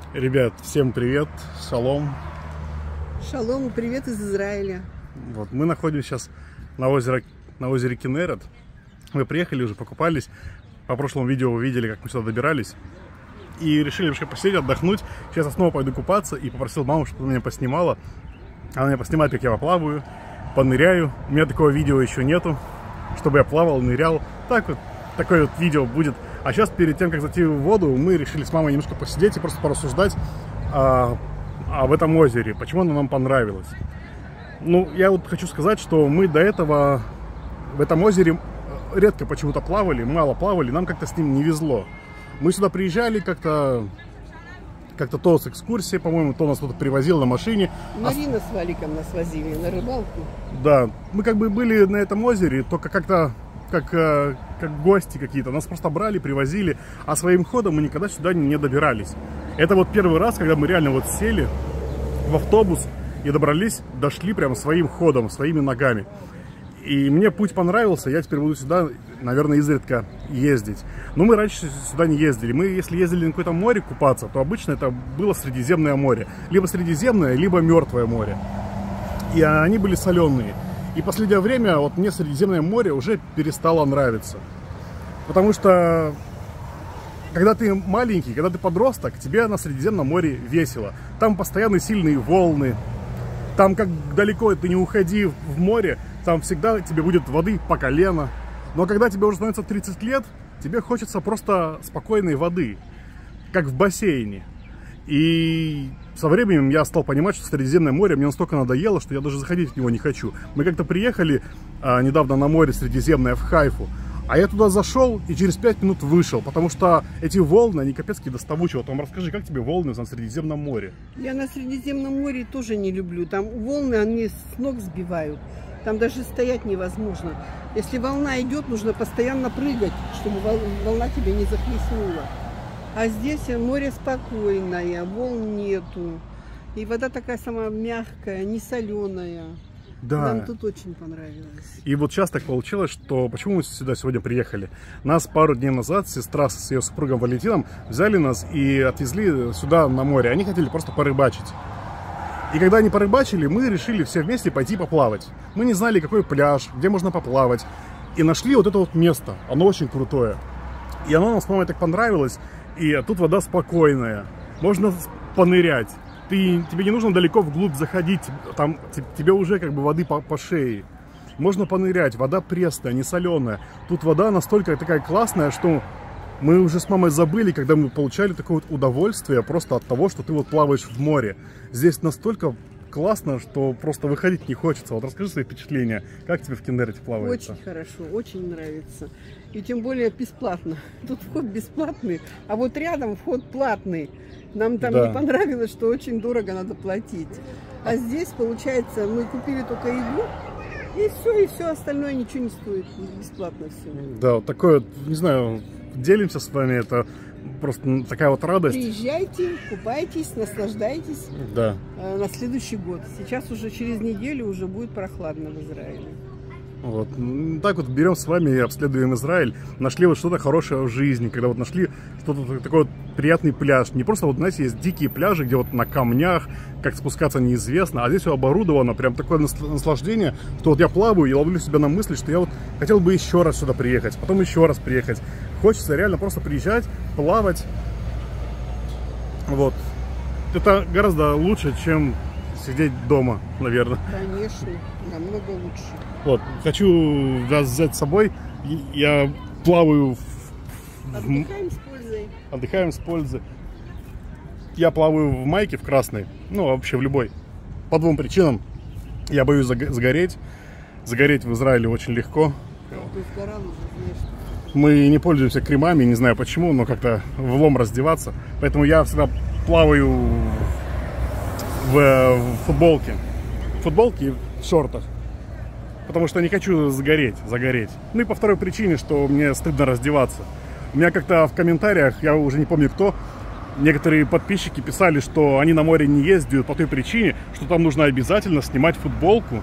Ребят, всем привет, шалом. Шалом, привет из Израиля. Вот, мы находимся сейчас на озере Кинерет. Мы приехали, уже покупались. По прошлому видео вы видели, как мы сюда добирались. И решили немножко посидеть, отдохнуть. Сейчас я снова пойду купаться и попросил маму, чтобы она меня поснимала. Она меня поснимает, как я поплаваю, поныряю. У меня такого видео еще нету, чтобы я плавал, нырял. Так вот, такое вот видео будет. А сейчас, перед тем, как зайти в воду, мы решили с мамой немножко посидеть и просто порассуждать об этом озере. Почему оно нам понравилось. Ну, я вот хочу сказать, что мы до этого в этом озере редко почему-то плавали, мало плавали, нам как-то с ним не везло. Мы сюда приезжали как-то то с экскурсией, по-моему, то нас кто-то привозил на машине. Марина с Валиком нас возили на рыбалку. Да, мы как бы были на этом озере, только как-то как гости какие-то. Нас просто брали, привозили, а своим ходом мы никогда сюда не добирались. Это вот первый раз, когда мы реально вот сели в автобус и дошли прям своим ходом, своими ногами. И мне путь понравился, я теперь буду сюда, наверное, изредка ездить. Но мы раньше сюда не ездили. Мы, если ездили на какое-то море купаться, то обычно это было Средиземное море. Либо Средиземное, либо Мертвое море. И они были соленые. И в последнее время вот мне Средиземное море уже перестало нравиться. Потому что, когда ты маленький, когда ты подросток, тебе на Средиземном море весело. Там постоянно сильные волны. Там, как далеко ты не уходи в море, там всегда тебе будет воды по колено. Но когда тебе уже становится 30 лет, тебе хочется просто спокойной воды, как в бассейне. И со временем я стал понимать, что Средиземное море мне настолько надоело, что я даже заходить в него не хочу. Мы как-то приехали недавно на море Средиземное в Хайфу, а я туда зашел и через 5 минут вышел, потому что эти волны, они капецки доставучие. Вот вам расскажи, как тебе волны на Средиземном море? Я на Средиземном море тоже не люблю. Там волны, они с ног сбивают. Там даже стоять невозможно. Если волна идет, нужно постоянно прыгать, чтобы волна тебя не захлестнула. А здесь море спокойное, волн нету. И вода такая сама мягкая, не соленая. Да. Нам тут очень понравилось. И вот сейчас так получилось, что почему мы сюда сегодня приехали? Нас пару дней назад сестра с ее супругом Валентином взяли нас и отвезли сюда на море. Они хотели просто порыбачить. И когда они порыбачили, мы решили все вместе пойти поплавать. Мы не знали, какой пляж, где можно поплавать. И нашли вот это вот место. Оно очень крутое. И оно нам с мамой так понравилось. И тут вода спокойная. Можно понырять. Тебе не нужно далеко вглубь заходить. Там тебе уже как бы воды по шее. Можно понырять. Вода пресная, не соленая. Тут вода настолько такая классная, что мы уже с мамой забыли, когда мы получали такое вот удовольствие просто от того, что ты вот плаваешь в море. Здесь настолько классно, что просто выходить не хочется. Вот расскажи свои впечатления. Как тебе в Кинерете плавается? Очень хорошо, очень нравится. И тем более бесплатно. Тут вход бесплатный, а вот рядом вход платный. Нам там не понравилось, что очень дорого надо платить. А здесь, получается, мы купили только еду, и все остальное ничего не стоит. Бесплатно все. Да, вот такое, не знаю, делимся с вами, это просто такая вот радость. Приезжайте, купайтесь, наслаждайтесь. Да. На следующий год. Сейчас уже через неделю уже будет прохладно в Израиле. Вот. Так вот берем с вами и обследуем Израиль. Нашли вот что-то хорошее в жизни, когда вот нашли что-то такой вот приятный пляж. Не просто вот, знаете, есть дикие пляжи, где вот на камнях, как спускаться неизвестно, а здесь все оборудовано, прям такое наслаждение, что вот я плаваю и ловлю себя на мысли, что я вот хотел бы еще раз сюда приехать, потом еще раз приехать. Хочется реально просто приезжать, плавать. Вот. Это гораздо лучше, чем сидеть дома, наверное. Конечно, намного лучше. Вот, хочу вас взять с собой. Я плаваю Отдыхаем с пользой. Отдыхаем с пользой. Я плаваю в майке, в красной. Ну, вообще в любой. По двум причинам. Я боюсь загореть. Загореть в Израиле очень легко. Ты сгорал уже, знаешь. Мы не пользуемся кремами, не знаю почему, но как-то влом раздеваться. Поэтому я всегда плаваю в футболке. В футболке и в шортах. Потому что не хочу загореть. Ну и по второй причине, что мне стыдно раздеваться. У меня как-то в комментариях, я уже не помню кто, некоторые подписчики писали, что они на море не ездят по той причине, что там нужно обязательно снимать футболку,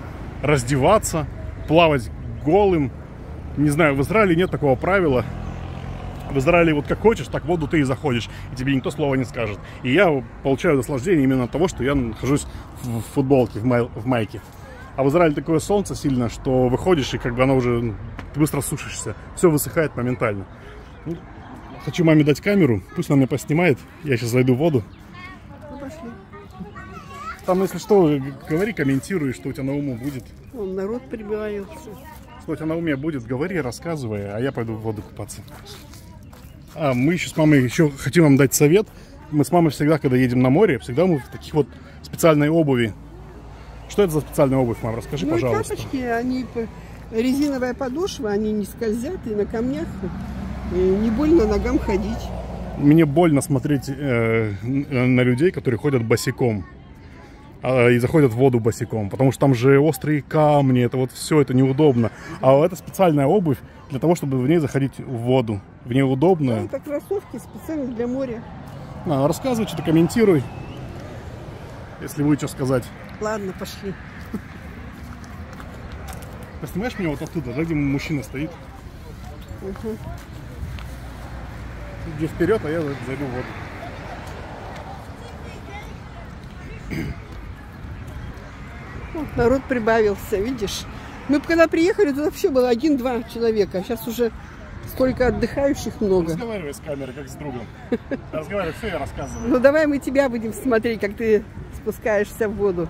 раздеваться, плавать голым. Не знаю, в Израиле нет такого правила. В Израиле вот как хочешь, так в воду ты и заходишь, и тебе никто слова не скажет. И я получаю наслаждение именно от того, что я нахожусь в футболке, в майке. А в Израиле такое солнце сильно, что выходишь, и как бы оно уже, ты быстро сушишься. Все высыхает моментально. Ну, хочу маме дать камеру, пусть она меня поснимает. Я сейчас зайду в воду. Ну, пошли. Там, если что, говори, комментируй, что у тебя на уму будет. Вон народ прибивается. Что у тебя на уме будет, говори, рассказывай, а я пойду в воду купаться. А мы еще с мамой еще хотим вам дать совет. Мы с мамой всегда, когда едем на море, всегда мы в таких вот специальной обуви. Что это за специальная обувь, мам? Расскажи, пожалуйста. Тапочки, они резиновая подошва, они не скользят, и на камнях и не больно ногам ходить. Мне больно смотреть на людей, которые ходят босиком. И заходят в воду босиком, потому что там же острые камни, это вот все, это неудобно. А это специальная обувь для того, чтобы в ней заходить в воду. В ней удобно. Да, это кроссовки специально для моря. Рассказывай, что-то комментируй, если будет что сказать. Ладно, пошли. Поснимаешь меня вот оттуда, да, где мужчина стоит? Угу. Иди вперед, а я зайду в воду. Вот, народ прибавился, видишь. Мы когда приехали, тут вообще было 1-2 человека. Сейчас уже столько отдыхающих много. Разговаривай с камерой, как с другом. Разговаривай, все, я рассказываю. Ну давай мы тебя будем смотреть, как ты спускаешься в воду.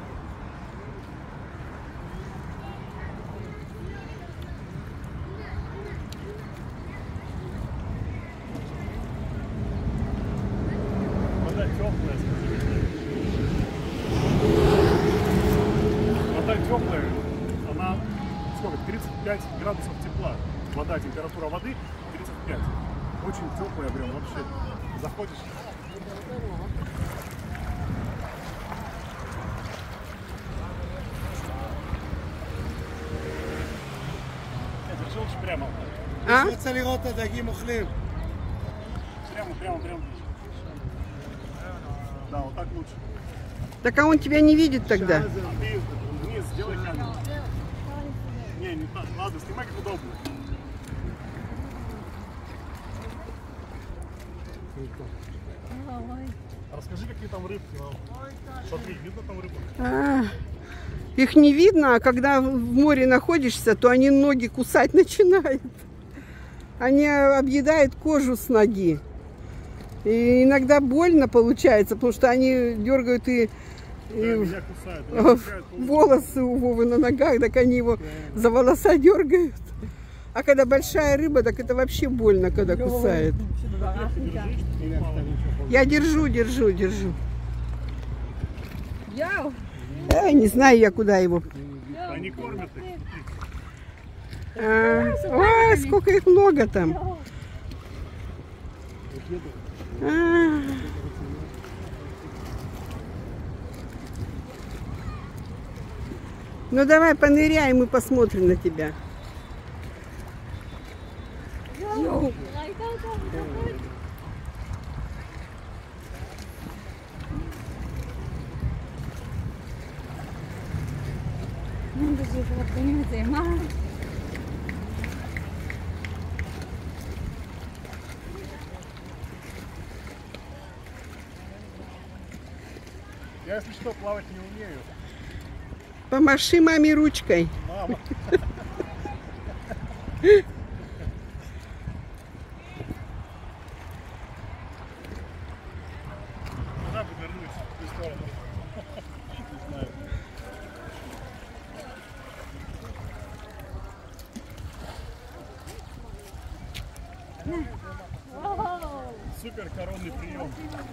Вода теплая, вода теплая, она сколько? 35 градусов тепла. Вода, температура воды 35. Очень теплая прям вообще. Заходишь. Держи лучше прямо. А? Прямо. Да, вот так лучше. Так а он тебя не видит тогда. А ты вниз сделай камеру. Не так. Ладно, снимай как удобно. Расскажи, какие там рыбки. Смотри, видно там рыбу? Их не видно, а когда в море находишься, то они ноги кусать начинают. Они объедают кожу с ноги. И иногда больно получается, потому что они дергают и меня кусают. волосы у Вовы на ногах, так они его за волоса дергают. А когда большая рыба, так это вообще больно, когда кусает. Я держу. Не знаю я, куда его. Они кормят их. Ой, сколько их много там. Ну давай поныряем и посмотрим на тебя. Я, если что, плавать не умею. Помаши маме ручкой. Мама. Куда повернуть? В ту сторону. Не знаю. Супер коронный прием.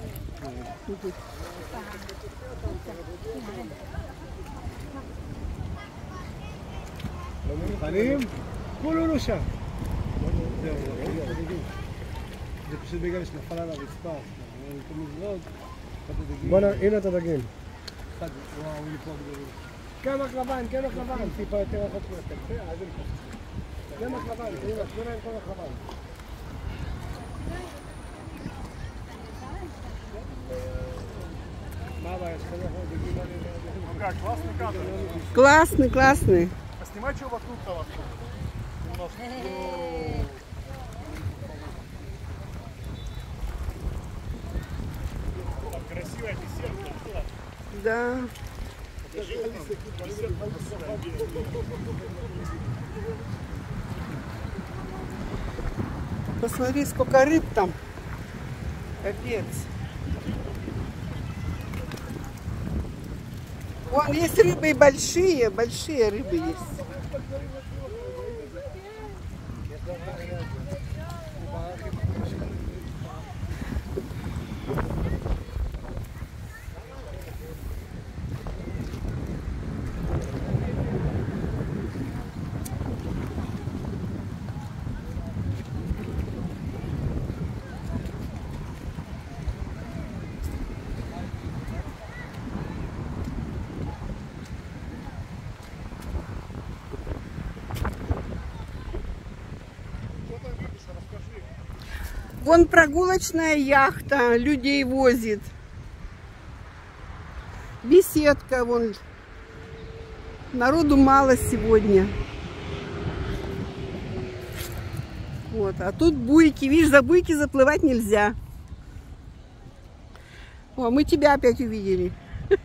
מוכנים? כולנו שם. זה פשוט בגלל שנפל על הרצפה. בוא'נה, הנה את הדגים. קמח לבן, טיפה יותר רחוק מהתקצה, אז הם ככה. קמח לבן, הנה, תנו להם קמח לבן. מה הבעיה שלך? דגים האלה? Ну как, классный кадр? Классный. Поснимай, что вокруг-то вообще. Да. Посмотри, сколько рыб там. Капец. Вон есть рыбы и большие рыбы есть. Вон прогулочная яхта, людей возит. Беседка, вон. Народу мало сегодня. Вот, а тут буйки. Видишь, за буйки заплывать нельзя. О, мы тебя опять увидели.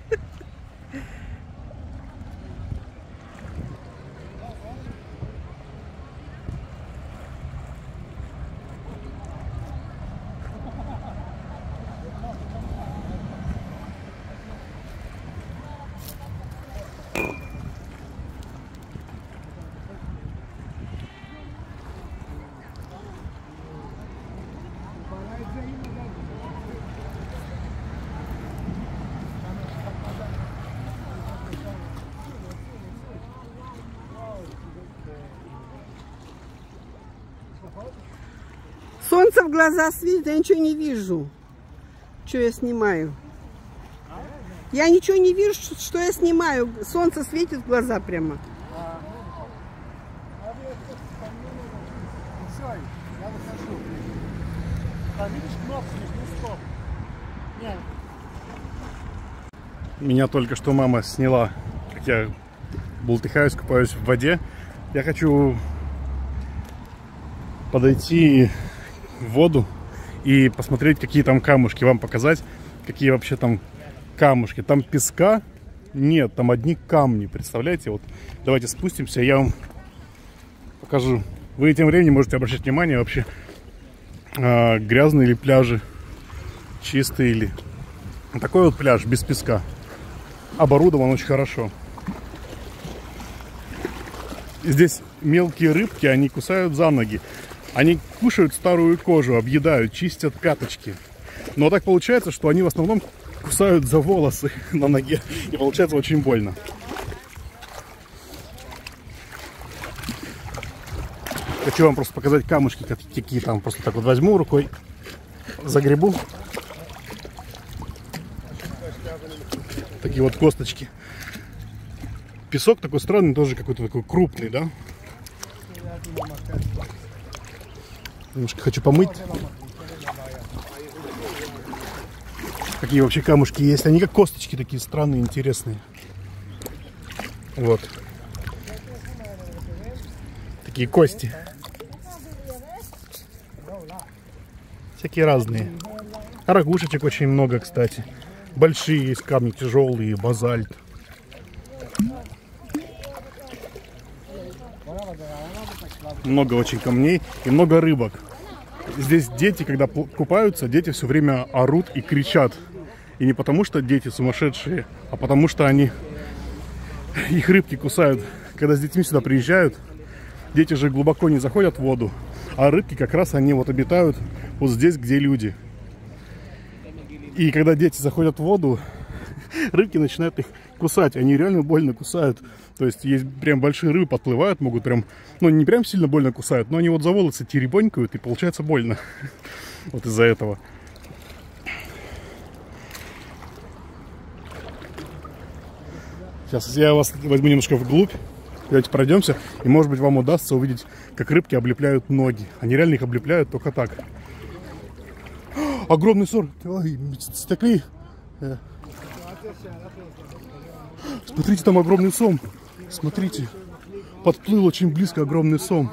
Солнце в глаза светит, я ничего не вижу. Что я снимаю? Я ничего не вижу, что я снимаю. Солнце светит в глаза прямо. Меня только что мама сняла, как я бултыхаюсь, купаюсь в воде. Я хочу подойти в воду и посмотреть, какие там камушки, вам показать, какие вообще там камушки. Там песка нет, там одни камни, представляете? Вот давайте спустимся, я вам покажу. Вы тем временем можете обращать внимание вообще, грязные ли пляжи, чистые ли. Такой вот пляж без песка. Оборудован очень хорошо. Здесь мелкие рыбки, они кусают за ноги. Они кушают старую кожу, объедают, чистят пяточки. Но так получается, что они в основном кусают за волосы на ноге. И получается очень больно. Хочу вам просто показать камушки, какие там. Просто так вот возьму рукой, загребу. Такие вот косточки. Песок такой странный, тоже какой-то такой крупный, да? Немножко хочу помыть. Какие вообще камушки есть. Они как косточки такие странные, интересные. Вот. Такие кости. Всякие разные. Рогушечек очень много, кстати. Большие есть камни, тяжелые, базальт. Много очень камней и много рыбок. Здесь дети, когда купаются, дети все время орут и кричат. И не потому, что дети сумасшедшие, а потому, что их рыбки кусают. Когда с детьми сюда приезжают, дети же глубоко не заходят в воду, а рыбки как раз они вот обитают вот здесь, где люди. И когда дети заходят в воду, рыбки начинают их кусать. Они реально больно кусают. То есть есть прям большие рыбы подплывают, могут прям, ну не прям сильно больно кусают, но они вот за волосы теребонькают, и получается больно. Вот из-за этого. Сейчас я вас возьму немножко вглубь. Давайте пройдемся, и может быть вам удастся увидеть, как рыбки облепляют ноги. Они реально их облепляют только так. Огромный сор. Ой, стекли. Смотрите, там огромный сом. Смотрите. Подплыл очень близко огромный сом.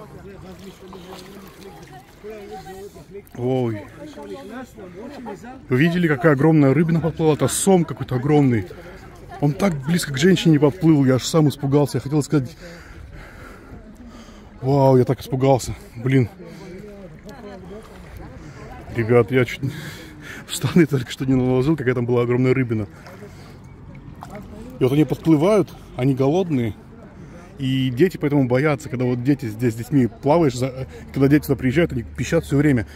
Ой. Вы видели, какая огромная рыбина подплыла? Это сом какой-то огромный. Он так близко к женщине подплыл, я аж сам испугался. Я хотел сказать... Вау, я так испугался. Блин. Ребят, я чуть в штаны только что не наложил, какая там была огромная рыбина. И вот они подплывают, они голодные. И дети поэтому боятся, когда вот дети здесь с детьми плаваешь, когда дети сюда приезжают, они пищат все время.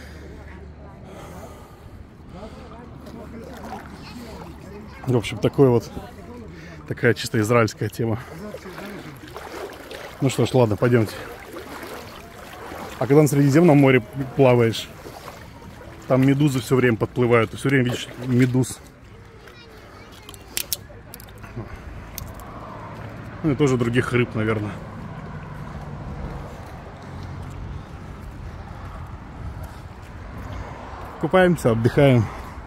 В общем, такая чисто израильская тема. Ну что ж, ладно, пойдемте. А когда на Средиземном море плаваешь, там медузы все время подплывают, ты все время видишь медуз. Ну и тоже других рыб, наверное. Купаемся, отдыхаем.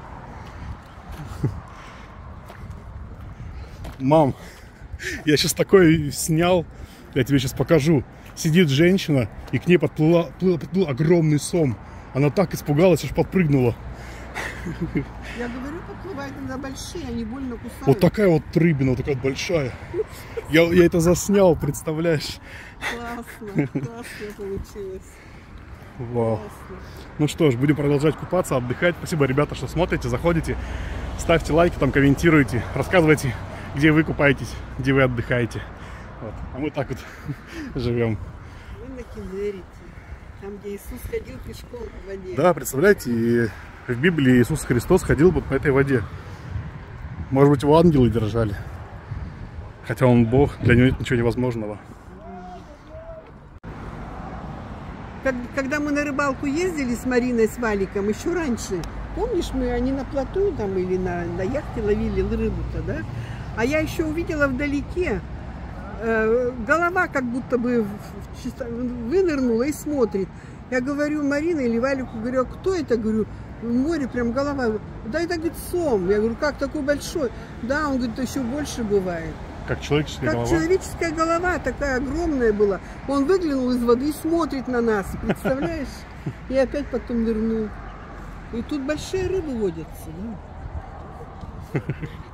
Мам, я сейчас такое снял, я тебе сейчас покажу. Сидит женщина, и к ней подплыл огромный сом. Она так испугалась, аж подпрыгнула. Я говорю, подплывают иногда большие, они больно кусают. Вот такая вот рыбина, вот такая вот большая. Я это заснял, представляешь? Классно, классно получилось. Вау. Ну что ж, будем продолжать купаться, отдыхать. Спасибо, ребята, что смотрите, заходите. Ставьте лайки, там комментируйте, рассказывайте, где вы купаетесь, где вы отдыхаете. Вот. А мы так вот живем. Вы на Кенерите, там, где Иисус ходил пешком по воде. Да, представляете, в Библии Иисус Христос ходил вот по этой воде. Может быть, его ангелы держали. Хотя он Бог, для него нет ничего невозможного. Когда мы на рыбалку ездили с Мариной, с Валиком, еще раньше, помнишь, они на плоту там или на яхте ловили рыбу-то, да? А я еще увидела вдалеке, голова как будто бы вынырнула и смотрит. Я говорю, Марина или Валику, говорю, а кто это? Говорю, в море прям голова. Да это, говорит, сом. Я говорю, как такой большой? Да, он говорит, еще больше бывает. Как человеческая голова? Как человеческая голова, такая огромная была. Он выглянул из воды и смотрит на нас, представляешь? И опять потом нырнул. И тут большие рыбы водятся. Да?